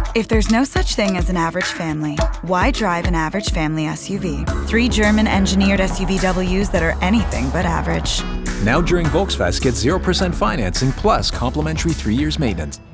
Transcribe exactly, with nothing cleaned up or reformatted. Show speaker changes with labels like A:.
A: If there's no such thing as an average family, why drive an average family S U V? Three German-engineered S U V Ws that are anything but average.
B: Now during Volksfest, get zero percent financing plus complimentary three years maintenance.